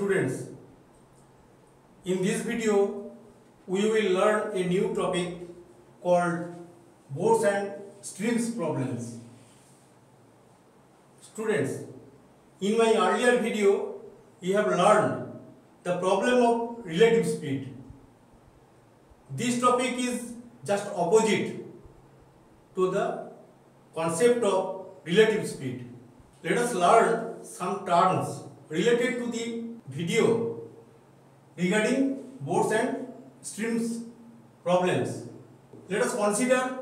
students, in this video we will learn a new topic called boats and streams problems. Students, in my earlier video we have learned the problem of relative speed. This topic is just opposite to the concept of relative speed. Let us learn some terms related to the video regarding boats and streams problems. Let us consider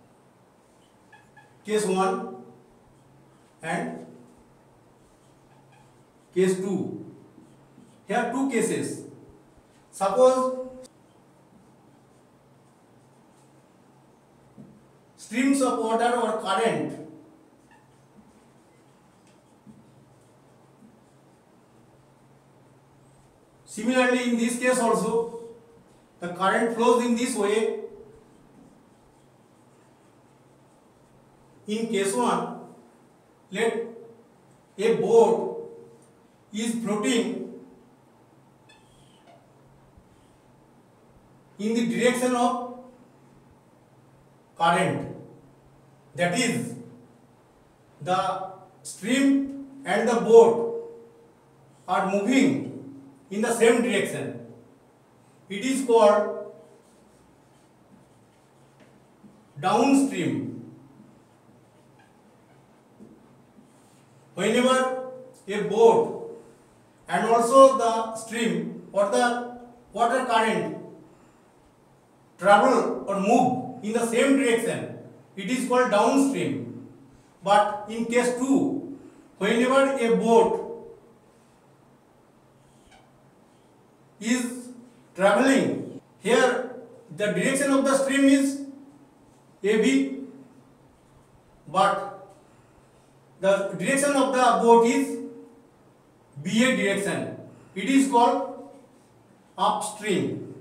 case 1 and case 2. Here two cases. Suppose streams of water or current similarly in this case also the current flows in this way. In case 1, let a boat is floating in the direction of current, that is the stream and the boat are moving in the same direction. It is called downstream. Whenever a boat and also the stream or the water current travel or move in the same direction, it is called downstream. But in case 2, whenever a boat is traveling, here the direction of the stream is AB, but the direction of the boat is BA direction. It is called upstream.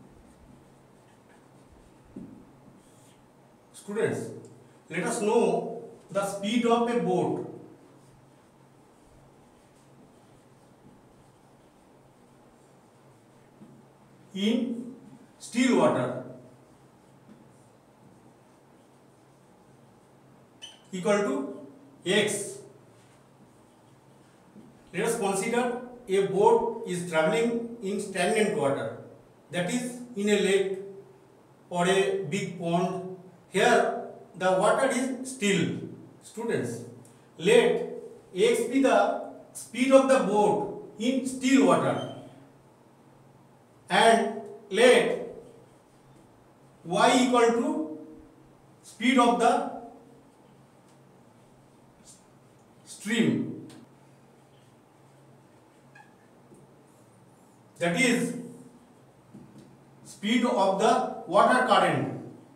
Students, let us know the speed of a boat. In still water equal to x. Let us consider a boat is traveling in stagnant water, that is in a lake or a big pond. Here the water is still. Students, let x be the speed of the boat in still water and let y equal to speed of the stream, that is speed of the water current.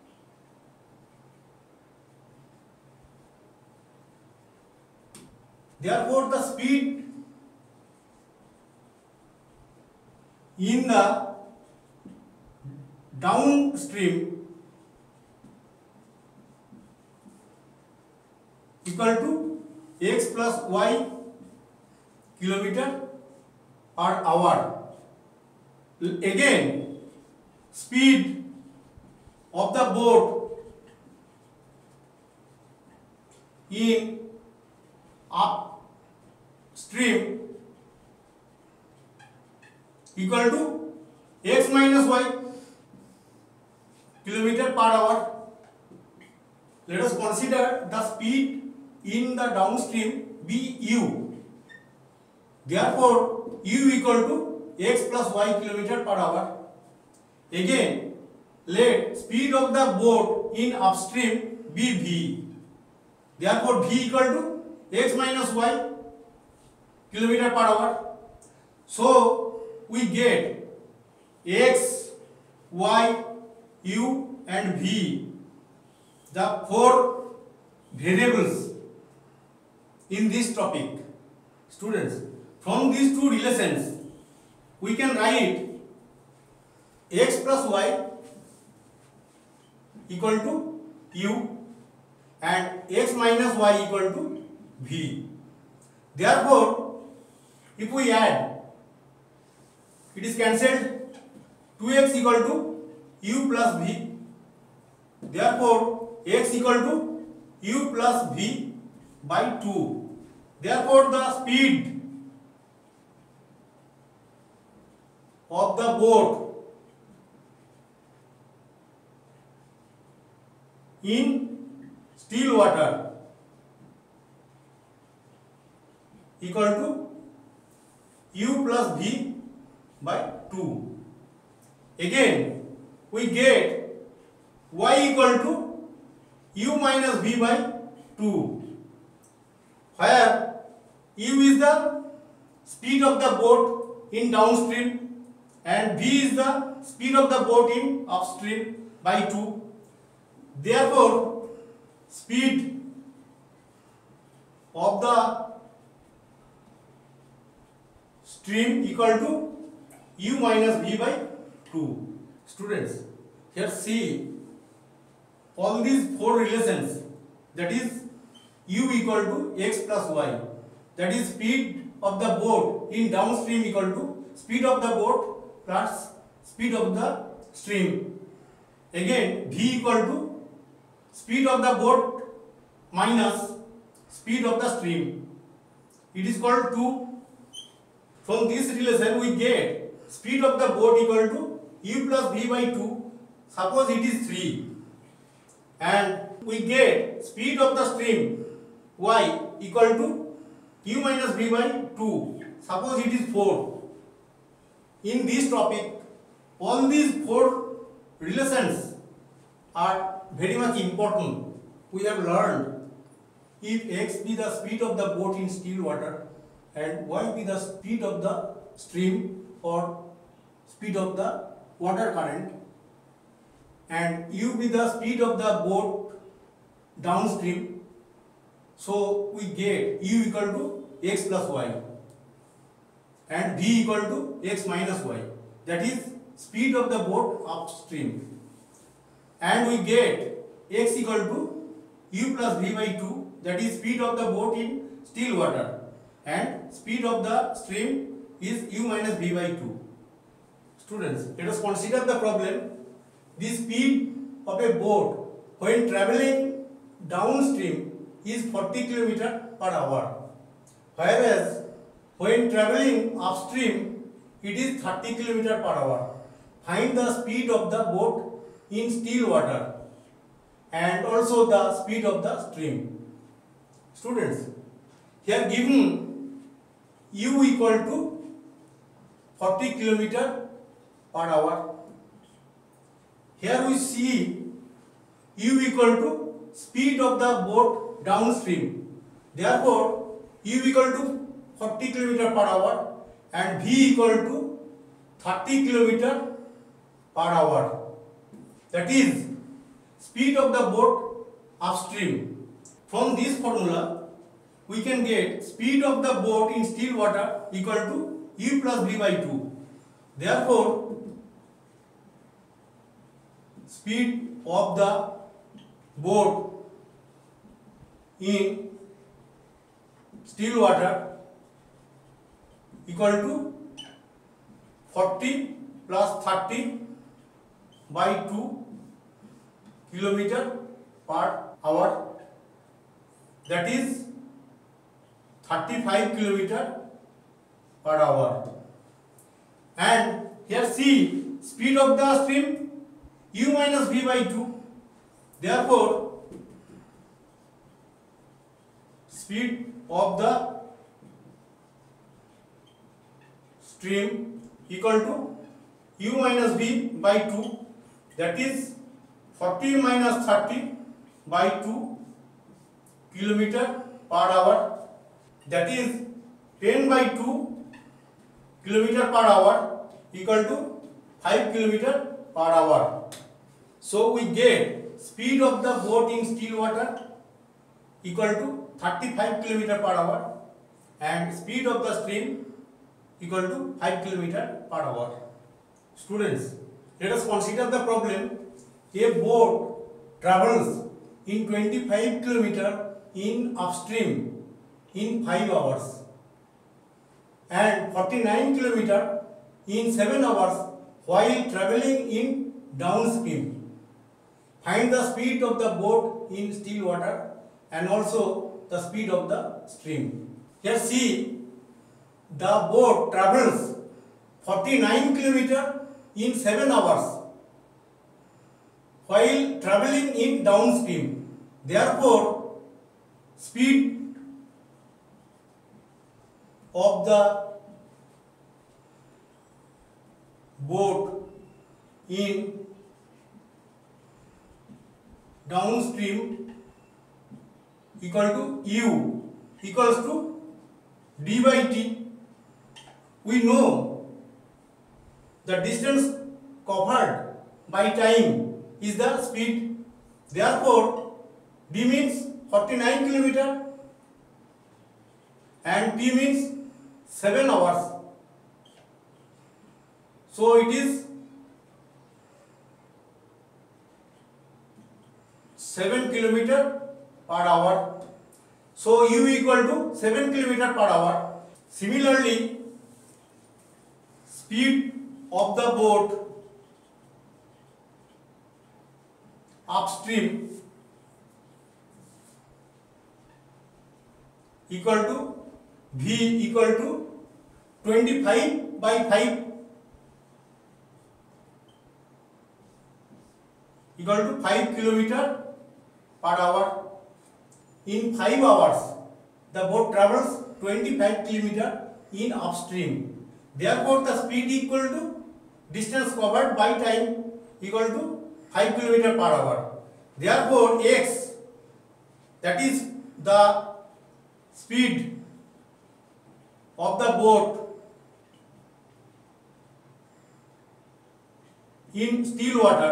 Therefore, the speed in the downstream equal to x plus y kilometer per hour. Again, speed of the boat in upstream equal to x minus y kilometer per hour. Let us consider the speed in the downstream be u. Therefore, u equal to x plus y kilometer per hour. Again, let speed of the boat in upstream be v. Therefore, v equal to x minus y kilometer per hour. So, we get x, y, u and v, the 4 variables in this topic. Students, from these two relations we can write x plus y equal to u and x minus y equal to v. Therefore, if we add it is cancelled. 2x equal to u plus v. Therefore x equal to u plus v by 2. Therefore the speed of the boat in still water equal to u plus v by 2. Again we get y equal to u minus v by 2, where u is the speed of the boat in downstream and v is the speed of the boat in upstream by 2. Therefore speed of the stream equal to u minus v by 2. Students, here see all these four relations, that is u equal to x plus y, that is speed of the boat in downstream equal to speed of the boat plus speed of the stream. Again v equal to speed of the boat minus speed of the stream. It is called 2. From this relation we get speed of the boat equal to u plus v by 2. Suppose it is 3. And we get speed of the stream y equal to u minus v by 2. Suppose it is 4. In this topic, all these four relations are very much important. We have learned if x be the speed of the boat in still water and y be the speed of the stream or speed of the water current and u be the speed of the boat downstream, so we get u equal to x plus y and v equal to x minus y, that is speed of the boat upstream, and we get x equal to u plus v by 2, that is speed of the boat in still water and speed of the stream is u minus v by 2. Students, let us consider the problem. The speed of a boat when traveling downstream is 40 km per hour, whereas when traveling upstream it is 30 km per hour. Find the speed of the boat in still water and also the speed of the stream. Students, here given u equal to 40 km per hour. Here we see u equal to speed of the boat downstream. Therefore u equal to 40 km per hour and v equal to 30 km per hour, that is speed of the boat upstream. From this formula we can get speed of the boat in still water equal to u plus v by 2. Therefore speed of the boat in still water equal to 40 plus 30 by 2 km per hour, that is 35 km per hour. And here see speed of the stream u minus v by 2. Therefore speed of the stream equal to u minus v by 2, that is 40 minus 30 by 2 km per hour, that is 10 by 2 km per hour equal to 5 km per hour. So we get speed of the boat in still water equal to 35 km per hour and speed of the stream equal to 5 km per hour. Students, let us consider the problem. A boat travels in 25 km in upstream in 5 hours and 49 km in 7 hours while traveling in downstream. Find the speed of the boat in still water and also the speed of the stream. Here see, the boat travels 49 km in 7 hours while traveling in downstream. Therefore, speed of the boat in downstream equal to U equals to d by t. We know the distance covered by time is the speed. Therefore, d means 49 km and t means 7 hours. So it is 7 km per hour. So u equal to 7 km per hour. Similarly, speed of the boat upstream equal to v equal to 25 by 5 equal to 5 km per hour. In 5 hours, the boat travels 25 km in upstream. Therefore, the speed equal to distance covered by time equal to 5 km per hour. Therefore, x, that is the speed of the boat in still water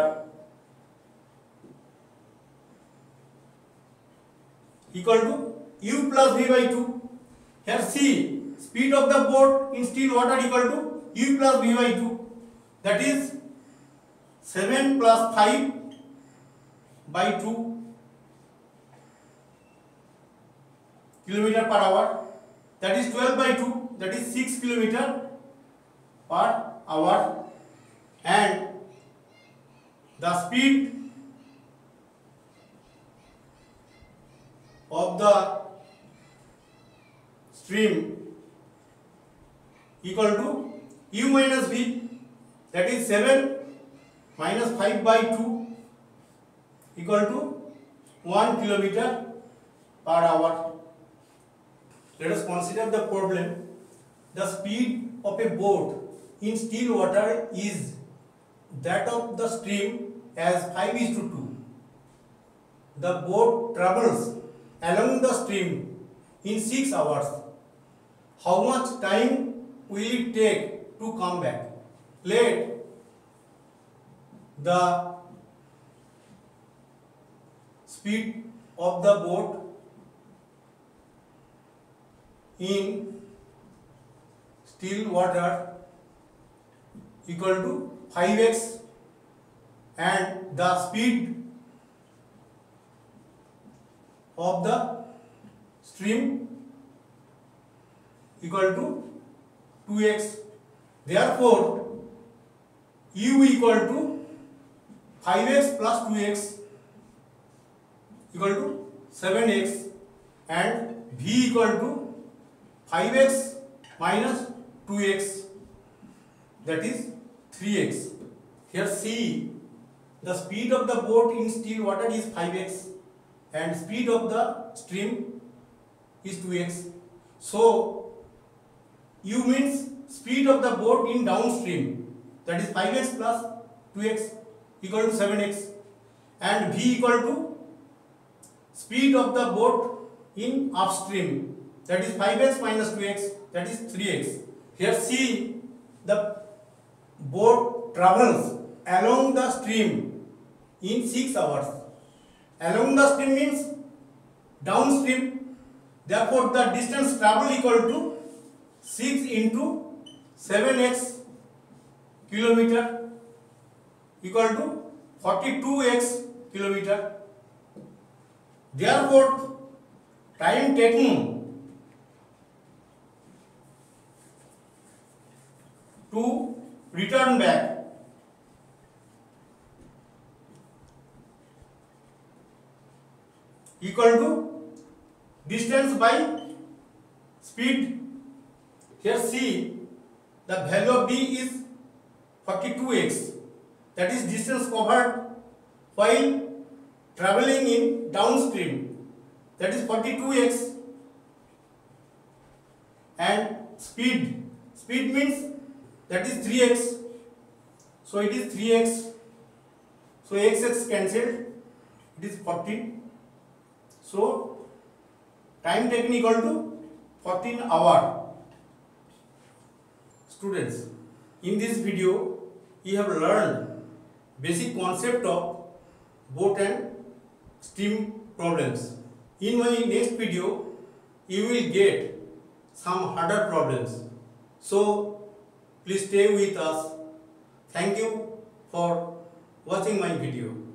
equal to u plus v by 2. Here see, speed of the boat in still water equal to u plus v by 2. That is 7 plus 5 by 2 km per hour. That is 12 by 2. That is 6 km per hour. And the speed of the stream equal to u minus v, that is 7 minus 5 by 2 equal to 1 km per hour. Let us consider the problem. The speed of a boat in still water is that of the stream as 5:2. The boat travels along the stream in 6 hours. How much time will it take to come back? Let the speed of the boat in still water equal to 5x and the speed of the stream equal to 2x. Therefore, u equal to 5x plus 2x equal to 7x and v equal to 5x minus 2x, that is 3x. Here see, the speed of the boat in still water is 5x and speed of the stream is 2x. So u means speed of the boat in downstream, that is 5x plus 2x equal to 7x, and v equal to speed of the boat in upstream, that is 5x minus 2x, that is 3x. Here see, the boat travels along the stream in 6 hours. Along the stream means downstream. Therefore, the distance travel equal to 6 into 7x kilometer equal to 42x kilometer. Therefore, time taken to distance by speed. Here see the value of d is 42x, that is distance covered while traveling in downstream, that is 42x, and speed means that is 3x, so it is 3x, so x cancelled, it is 14, so time taken equal to 14 hour. Students, in this video you have learned basic concept of boat and steam problems. In my next video you will get some harder problems, so please stay with us. Thank you for watching my video.